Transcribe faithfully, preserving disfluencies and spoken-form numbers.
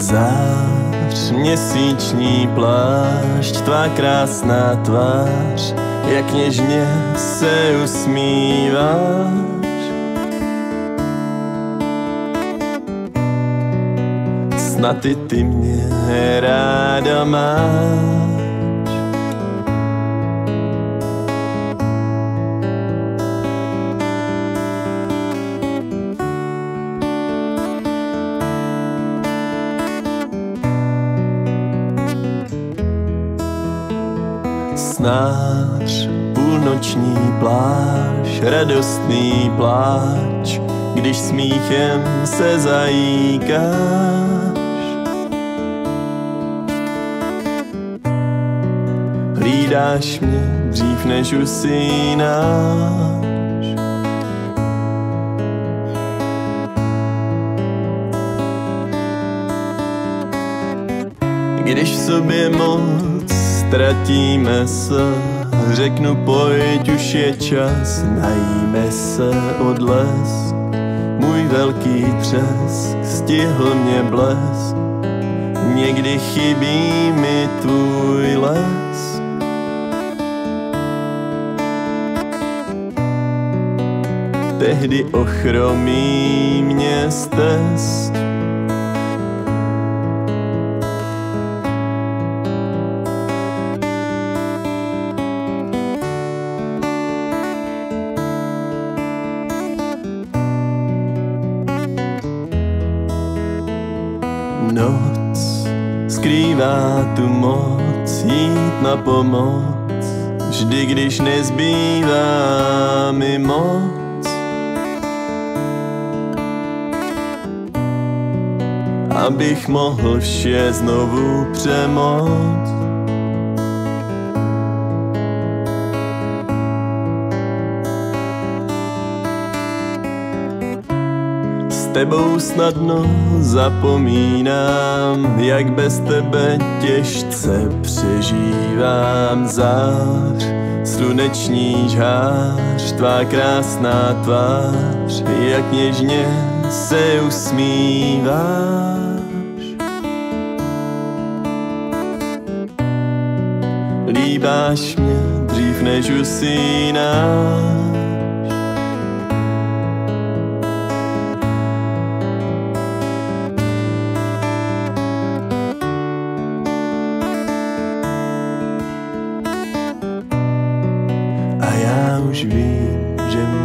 Zář, měsíční plášť, tvá krásná tvář, jak něžně se usmíváš. Snad i ty mě ráda máš. Snář, půlnoční pláž, radostný pláč, když smíchem se zajíkáš. Hlídáš mě dřív než usínáš. Když v sobě moc ztratíme se, řeknu pojď, už je čas, najíme se odlesk. Můj velký třesk stihl mě blesk, někdy chybí mi tvůj les. Tehdy ochromí mě stesk. Noc skrývá tu moc, jít na pomoc, vždy když nezbývá mi moc. Abych mohl vše znovu přemoct. S tebou snadno zapomínám, jak bez tebe těžce přežívám. Zář, sluneční žhář, tvá krásná tvář, jak něžně se usmíváš. Líbáš mě dřív než usínáš. A já už vím, že